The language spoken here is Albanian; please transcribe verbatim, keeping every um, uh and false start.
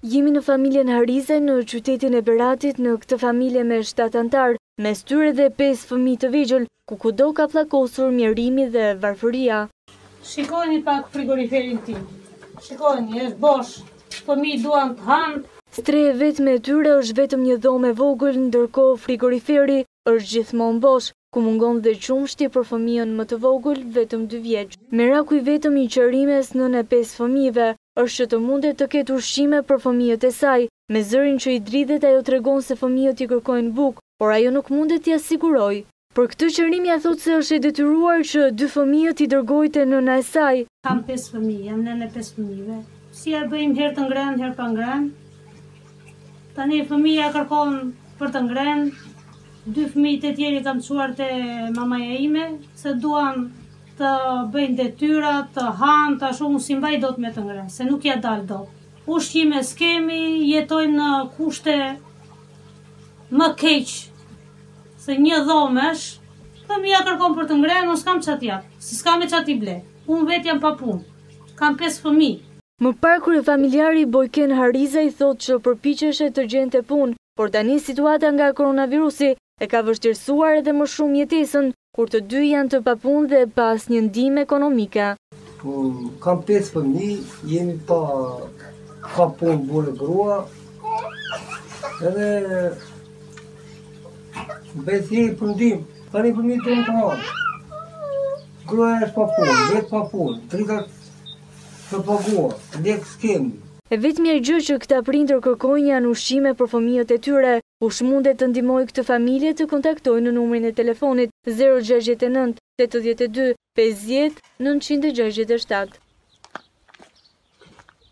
Jemi në familjen Harize në qytetin e Beratit në këtë familje me shtatë antar, mes tyre dhe pesë fëmijë të vegjël, ku kudo ka pllakosur mjerimi dhe varfëria. Shikoni pak frigoriferin tim. Shikoni, është bosh. Fëmijë duan të hanë. Streja vetme e tyre është vetëm një dhomë e vogël, ndërkohë frigoriferi është gjithmonë bosh, ku mungon dhe qumshti për fëmijën më të vogël, vetëm dy vjeç. Meraku i vetëm i qërimes nën e pesë fëmijëve është që të mundet të ketë ushqime për fëmijët e saj. Me zërin që i dridhet ajo tregon se fëmijët i kërkojnë bukë, por ajo nuk mundet t'i sigurojë. Për këtë qërim ja thot se është e detyruar që dy fëmijët i dërgojë te nëna e saj. Kam pesë fëmijë, jam nënë e pesë fëmijëve. Si ja bëjmë herë të ngrenë, herë pa ngrenë. Tani fëmija kërkon për të ngrenë. Dy fëmijët e tjerë kam çuar te mamaja ime, se duan të bëjnë detyra, të hanë, të ashtu unë si mbaj dot me të ngrenë, se nuk ja dal dot. Ushqime s'kemi, jetojmë në kushte më keq, se një dhomë është, fëmija kërkon për të ngrenë, unë s'kam çat jap, se s'kam me çat i ble. Unë vetë jam pa punë, kam pesë fëmijë. Më parë kryefamiljari Bojken Hariza i thotë që përpiqeshe të gjente punë, por tani situata nga koronavirusi e ka vështirësuar edhe më shumë jetesën, kur të dy janë të papunë dhe pas një ndihmë ekonomike. Kam pesë fëmijë, jemi pa pa punë burë grua, edhe besi për ndihmë. Tani fëmijët tonë të hanë. Gruaja është pa punë, vetë pa punë, dritat të paguar, lekë s'kemi. E vetmja gjë që këta prindër kërkojnë janë ushqime për fëmijët e tyre. Kush mundet të ndihmojë këtë familje të kontaktojë në numrin e telefonit zero gjashtëdhjetë e nëntë tetëdhjetë e dy pesëdhjetë nëntëqind e gjashtëdhjetë e shtatë.